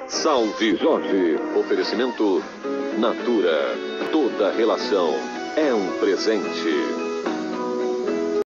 Salve Jorge. Oferecimento Natura. Toda relação é um presente.